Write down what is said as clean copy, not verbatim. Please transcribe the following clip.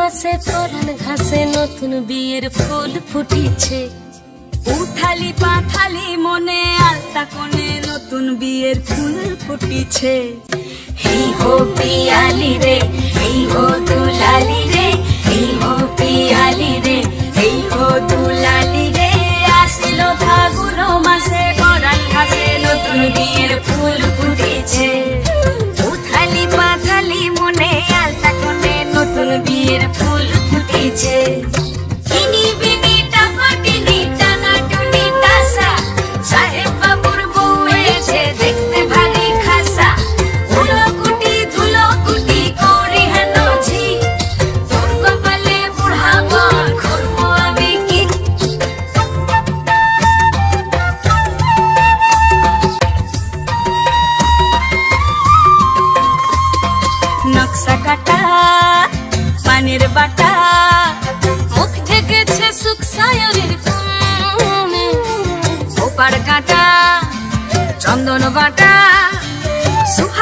মাসে পরান ঘাসে নতুন বিয়ের ফুল ফুটিছে। উথালি পাথালি মনে আলতা কোণে নতুন বিয়ের ফুল ফুটিছে। এই হো পিয়ালি রে, এই হো দুলালি রে, এই হো পিয়ালি রে, এই হো দুলালি রে। আসিল ফাগুন মাসে পরান ঘাসে নতুন বিয়ের ফুল ফুটিছে। উথালি পাথালি মনে আলতা কোণে নতুন বিয়ের ফুল ফুটিছে। ইনি বিনি টাকাটিনি টানা টুনি টাসা, সাহেব বাবুর বউ এসে দেখতে ভারী খাসা। উলো কুটি ধুলো কুটি করি হেন ঝি, তোর কপালে বুড়া বর করবো আমি কি। নকশা কাটা পানির বাটা, মুখ ঢেকেছে সুখ সায়রের কোণে। ওপার কাটা চন্দন বাটা, সুখ